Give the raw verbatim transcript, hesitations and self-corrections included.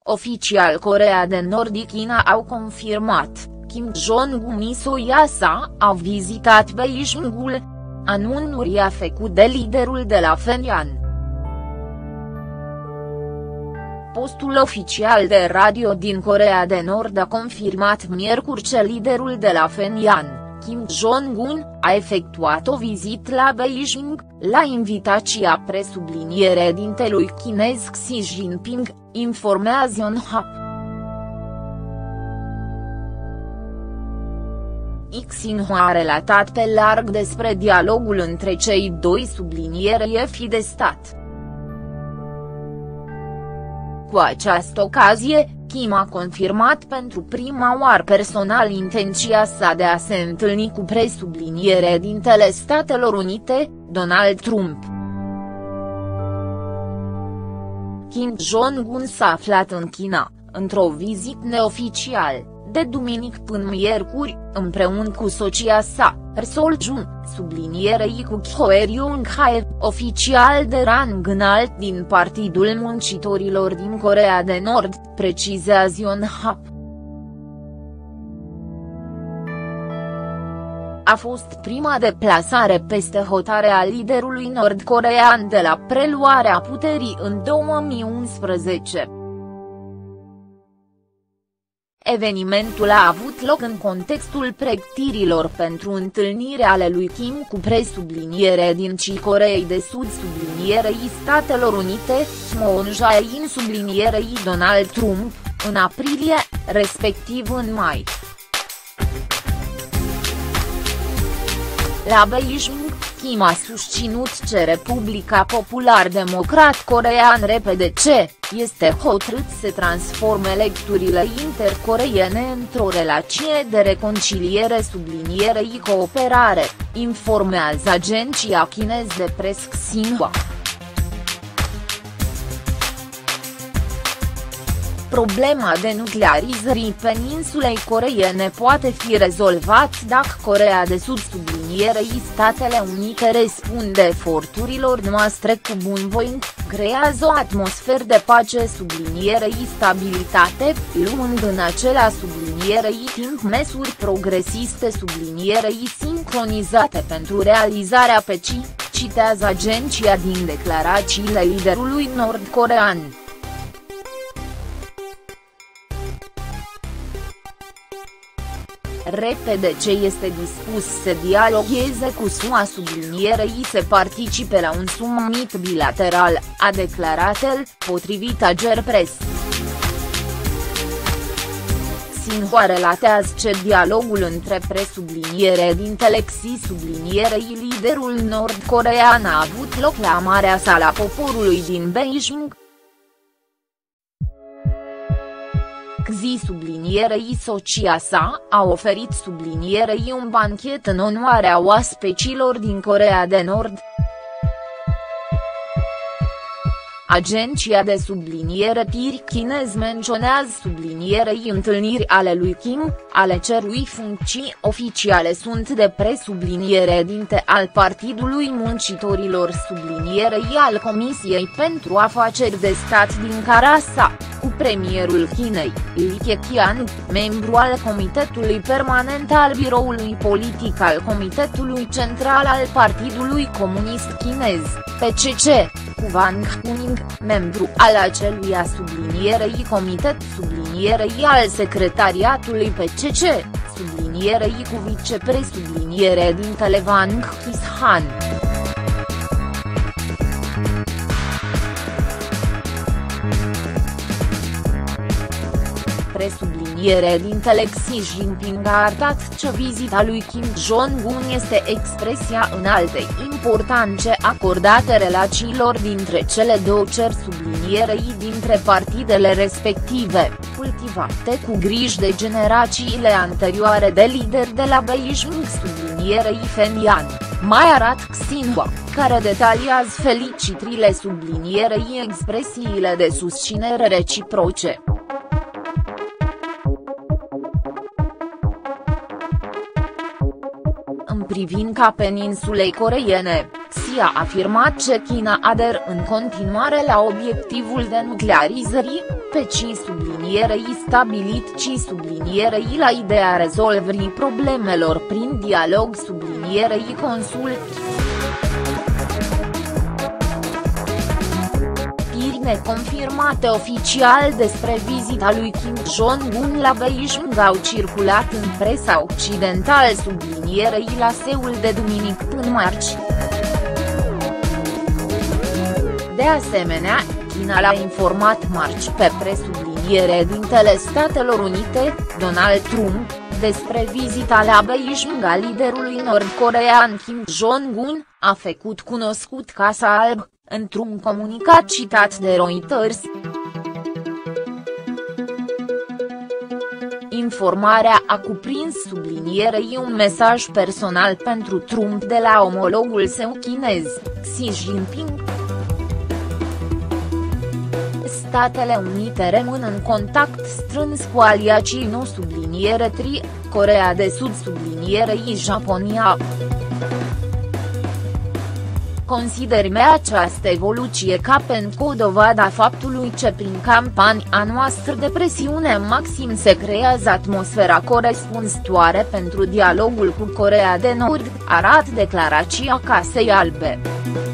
Oficial Coreea de Nord și China au confirmat, Kim Jong-un și soția sa au vizitat Beijingul. Anunțul a făcut de liderul de la Pyongyang. Postul oficial de radio din Coreea de Nord a confirmat miercuri că liderul de la Pyongyang, Kim Jong-un, a efectuat o vizită la Beijing, la invitația presubliniere dintelui chinez Xi Jinping, informează Yonhap. Xinhua a relatat pe larg despre dialogul între cei doi subliniere șefi de stat. Cu această ocazie, Kim a confirmat pentru prima oară personal intenția sa de a se întâlni cu presubliniere dintele Statelor Unite, Donald Trump. Kim Jong-un s-a aflat în China, într-o vizită neoficială, de duminică până miercuri, împreună cu soția sa, Sol Jun, sublinierei cu Choi Ryung-hae, oficial de rang înalt din Partidul Muncitorilor din Coreea de Nord, precizează Yonhap. A fost prima deplasare peste hotare a liderului nord-coreean de la preluarea puterii în două mii unsprezece. Evenimentul a avut loc în contextul pregătirilor pentru întâlnirea ale lui Kim cu presubliniere din Coreei de Sud sublinierei Statelor Unite, Moon Jae-in sublinierei Donald Trump, în aprilie, respectiv în mai. La Beijing, Kim a susținut că Republica Popular Democrat Coreean R P D C este hotărât să transforme legăturile intercoreene într-o relație de reconciliere sublinierei cooperare, informează agenția chineză de presă Xinhua. Problema denuclearizării peninsulei coreeene poate fi rezolvat dacă Coreea de Sud sublinierei Statele Unite răspunde eforturilor noastre cu bunvoință, creează o atmosferă de pace sublinierei stabilitate, luând în acela sublinierei timp măsuri progresiste sublinierei sincronizate pentru realizarea păcii, citează agenția din declarațiile liderului nord-coreean. R P D C este dispus să dialogheze cu S U A sublinierei să participe la un summit bilateral, a declarat el, potrivit Ager Press. Xinhua relatează că dialogul între presubliniere dintele Xi sublinierei liderul nord-coreean a avut loc la Marea Sala Poporului din Beijing. Xi sublinierei soția sa a oferit sublinierei un banchet în onoarea oaspecilor din Coreea de Nord. Agenția de subliniere T I R chinez menționează sublinierei întâlniri ale lui Kim, ale cărui funcții oficiale sunt de presubliniere dinte al Partidului Muncitorilor sublinierei al Comisiei pentru Afaceri de Stat din Carasa, cu premierul Chinei, Li Keqiang, membru al Comitetului Permanent al Biroului Politic al Comitetului Central al Partidului Comunist Chinez, P C C, cu Wang Huning, membru al aceluia sublinierei Comitet sublinierei al Secretariatului P C C, sublinierei cu vicepresubliniere dintele Wang Qishan. Presubliniere dintele Xi Jinping a arătat că vizita lui Kim Jong-un este expresia înaltei importanțe acordate relațiilor dintre cele două țări sublinierei dintre partidele respective, cultivate cu grijă de generațiile anterioare de lideri de la Beijing sublinierei Pyongyang, mai arată Xinhua, care detaliază felicitările sublinierei expresiile de susținere reciproce. În privința peninsulei coreeene, Xi a afirmat că China aderă în continuare la obiectivul denuclearizării, pe ci sublinierei stabilit ci sublinierei la ideea rezolvării problemelor prin dialog sublinierei consult. Neconfirmate oficial despre vizita lui Kim Jong-un la Beijing au circulat în presa occidentală sublinierei la Seul de duminică până marți. De asemenea, China l-a informat marți pe presubliniere dintele Statelor Unite, Donald Trump, despre vizita la Beijing a liderului nord-coreean Kim Jong-un, a făcut cunoscut Casa Albă, într-un comunicat citat de Reuters. Informarea a cuprins sublinierei un mesaj personal pentru Trump de la omologul său chinez, Xi Jinping. Statele Unite rămân în contact strâns cu aliacii nu subliniere tri, Coreea de Sud sublinierei Japonia. Considerăm această evoluție ca pentru o dovadă a faptului că prin campania noastră de presiune maxim se creează atmosfera corespunzătoare pentru dialogul cu Coreea de Nord, arată declarația Casei Albe.